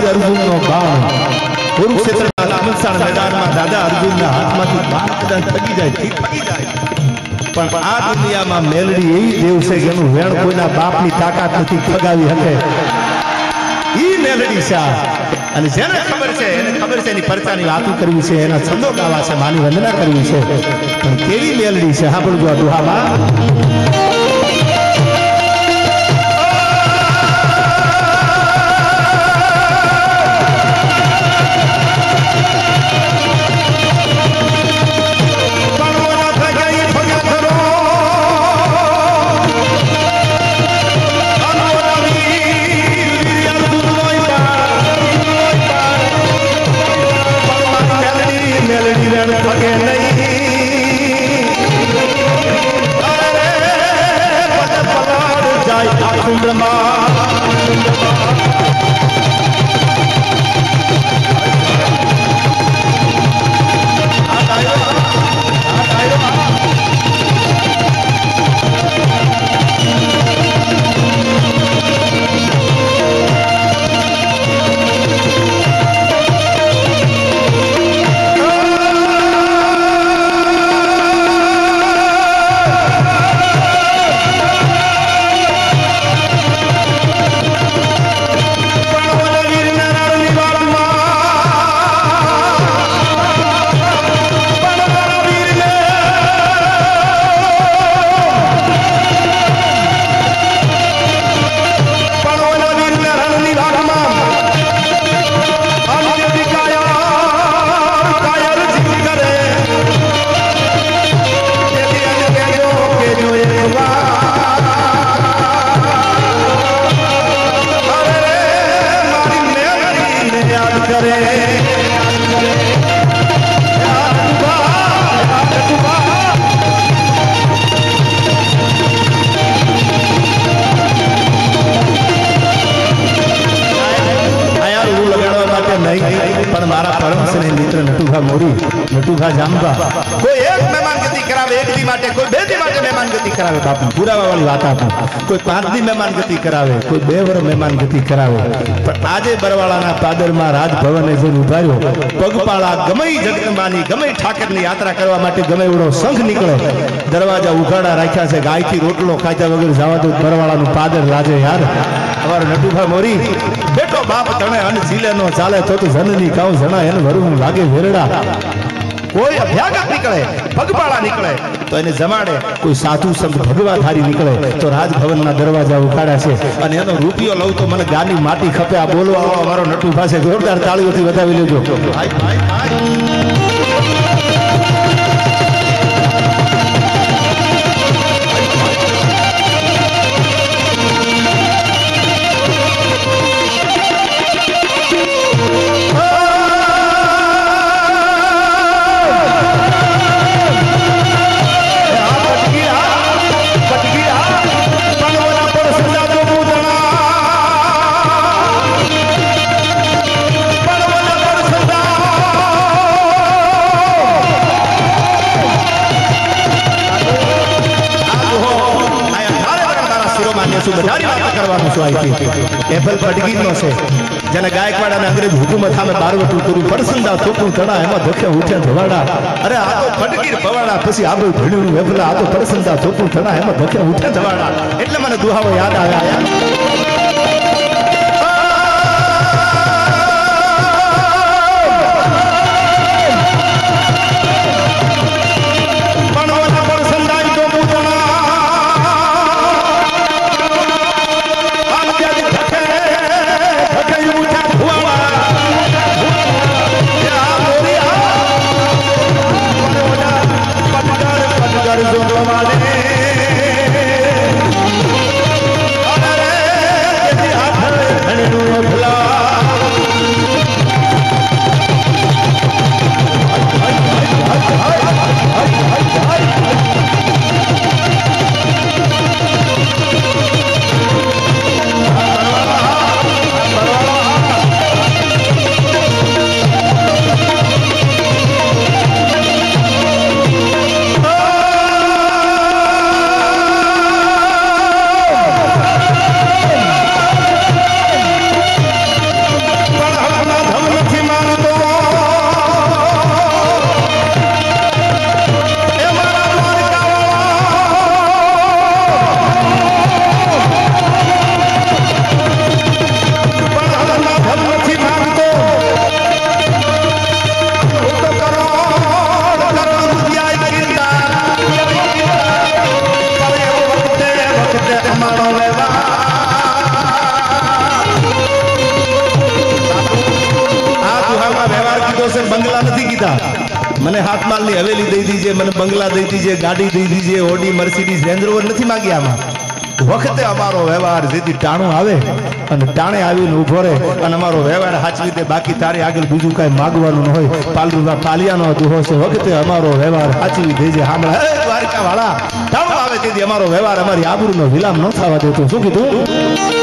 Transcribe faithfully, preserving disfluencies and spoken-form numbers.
વીર અર્જુનનો બાણ કુરુક્ષેત્રના લામણસાણ મેદાનમાં દાદા અર્જુનના હાથમાંથી બાણ કદાચ ફગી જાય ઠીક ફગી જાય પણ આ દુનિયામાં મેલડી એવી દેવ છે કે એનું વેણ કોઈના બાપની તાકાત નથી ફગાવી શકે ઈ મેલડી છે અને જેને ખબર છે એને ખબર છે એની પરચાની વાતો કરવી છે એના છંદો ગાવા છે માની વંદના કરવી છે પણ કેવી મેલડી છે સાંભળજો આ દુહામાં પણ મારા પરમ સ્નેહ મિત્ર નટુભા મોરી નટુભા જાંબા કોઈ એક મહેમાન ગતિ કરાવે એક દી માટે કોઈ બે દી માટે મહેમાન ગતિ કરાવે બાપુ પુરાવા વાળી વાત આપો કોઈ પાંચ દી મહેમાન ગતિ કરાવે કોઈ બે વર મહેમાન ગતિ કરાવે પણ આજે બરવાળાના પાદરમાં રાજભવને જઈને ઉભાર્યો પગપાળા ગમે જગદંબાની ગમે ઠાકરની યાત્રા કરવા માટે ગમે એવડો સંઘ નીકળે દરવાજા ઉઘાડા રાખ્યા છે ગાયથી રોટલો ખાધા વગર જવા દો બરવાળાનું પાદર લાજે યાર અમારો નટુભા મોરી બેટો બાપ તણે અન જીલે નો ચાલે તો તો જનની કાઉ જણા એને વરું લાગે વેરડા કોઈ અભ્યાગત નીકળે પગપાળા નીકળે તો એને જમાડે કોઈ સાધુ સંત ભગવા ધારી નીકળે તો રાજભવનના દરવાજા ઉખાડ્યા છે અને એનો રૂપિયો લઉં તો મને ગાની માટી ખપે આ બોલવા અમારો નટુભા છે જોરદાર તાળીઓથી વધાવી લેજો ભાઈ ભાઈ ભાઈ એફએલ પટગીનો છે જેને ગાયકવાડ અને અંગ્રેજ હુકુમત સામે બારવટું કર્યું પરસંદા થોકું ચડા એમાં ધોખે ઉઠે ધવાડા અરે આ તો પટગીર ભવાડા પછી આબુ ભણ્યું એફલા આ તો પરસંદા થોકું ચડા એમાં ધોખે ઉઠે ધવાડા એટલે મને દુહાવો યાદ આવ્યા દીધા મને હાથ માલની હવેલી દઈ દીજે મને બંગલા દઈ દીજે ગાડી દઈ દીજે ઓડી મર્સિડીઝ રેન્જ રોવર નથી માંગ્યા આમાં વખતે અમારો વ્યવહાર જેથી ટાણું આવે અને ટાણે આવીને ઉભો રહે અને અમારો વ્યવહાર સાચવી દે બાકી તારે આગળ બીજું કાંઈ માગવાનું ન હોય પાલરુબા પાલિયાનો દુહો છે વખતે અમારો વ્યવહાર સાચવી દેજે હામળા એ દ્વારકા વાળા ટાણું આવે તેથી અમારો વ્યવહાર અમારી આબરૂનો વિલામ ન થવા દેતો શું કીધું